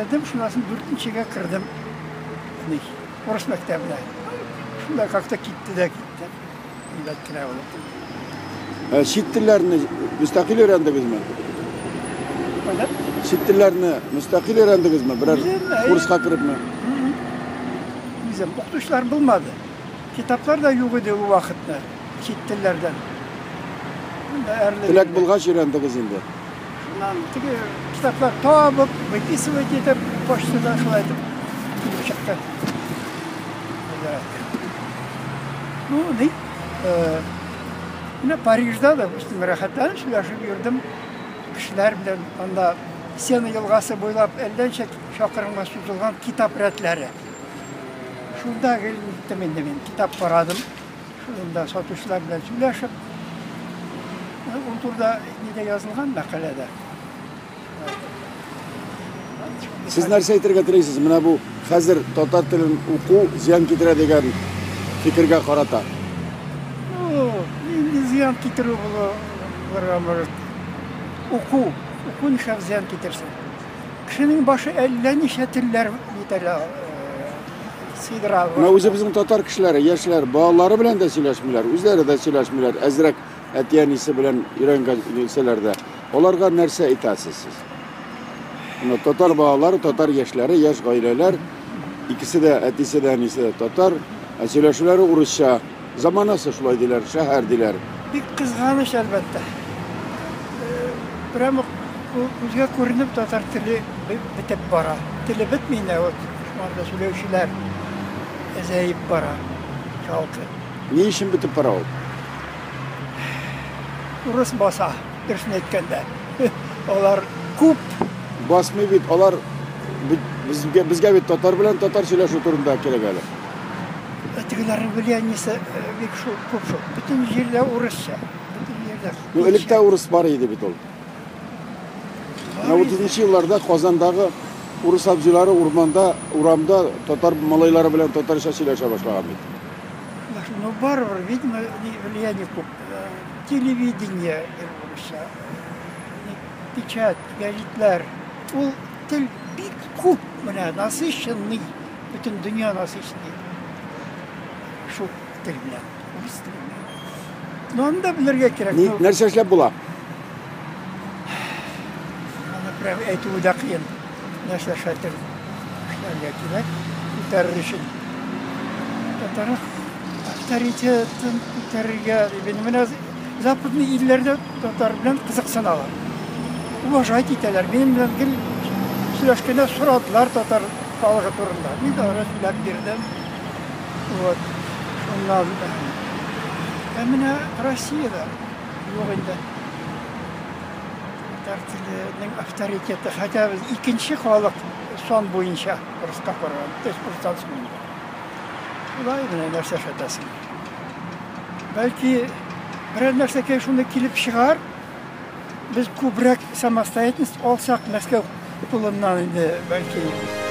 geldim, şunasın 4-nчегә kırdım. Orus mektebine. Şunda kalktı gitti de gitti. Milletine olup. Şit dillerini müstakil öğrendiniz mi? Öyle. Şit dillerini müstakil öğrendiniz mi? Birer kursga kirip mi? Bizim okutuşlar bulmadı. Kitaplar da yok idi o vakitte. Çit dillerden. Tilek bulgaç öğrendiniz indi. Şundan kitaplar toplup, выписывать edip, poçtadan şuna edip, gidip çıktı. Ну, ne? Yine Paris'de de işte rahattan şulaşıp yürüdüm. Kişiler bilen anda Sena yılgası boylap elden şakırınma süzülgen kitap retleri. Şurada gittim ben kitap paradım. Şurada satışlar bilen söyleşip. Orada ne de yazılgan makalede. Siz nerse aytırga tireysiz? Mına bu hazır tatar tilin oku ziyan kitire degan fikirge qarata. Endi ziyan kitiri bu oku nişan ziyan kitirsin. Kişinin başı elden işetirler yeterli sıydıra. Mına o'zi bizim tatar kişileri, yaşlar, bağları bilen de söyleşmiler, özleri de söyleşmiler. Ezrek etiyanisi bilen öğrengelselerde. Olarga nerse aytasiz siz? Tatar bağları, tatar yaşları, yaş aileler, ikisi de etisi de enisi de tatar. Söyleşileri Urusça. Zamanası şulay diler, şehir diler. Bir kızganış elbette. Ama bizge görünüp tatar tili bitip bara. Tili bitmeyine o şumarda söyleşiler ezeyip bara. Çalkı. Ne işin bitip para o? Urus basa, dürüstün etkende. Olar kup. Basmı bit, olar bizge bit tatar bilen tatar söyleşi turunda kelegeli. Ötekilerin bilenisi bir şu kup şu. Bütün yerde Urusça. Bütün yerde. Elikte Urus var idi bit ol. 30-nчы yıllarda Kazan'dağı Urus avcıları uramda tatar malayları bilen tatarca söyleşe başlagan bit. Ну, барбар, видимо, влияние куп. Телевидение Urusça. Печать, gazetler. O til bir kup. Насыщенный. Bütün dünya насыщенный. Şu dil bilen, Urus dili bilen. Onu da bilirge gerek. Nerse işlep bula? Bana prem etuğu da kıyın. Nerse şatır. İşlerge gerek. Kurtarır için. Tatarı авторитетін көтеруге мына западный иллерде татар bilen кызыксыналар. Уважать ителер. Benim bilen gel сөйләшкәндә сорадылар татар халыгы турында. Мин дә сөйләп бирдем. Вот. Шуннан менә Россиядә юк инде. Татар теленең авторитеты, хәтта без икенче халык сан буенча Руска караган. Төз Olay bile nerse şatasın. Belki bir nerse şunda kilip çıkar. Biz kubrak samostoятельность olsak Moskva kullanılan belki.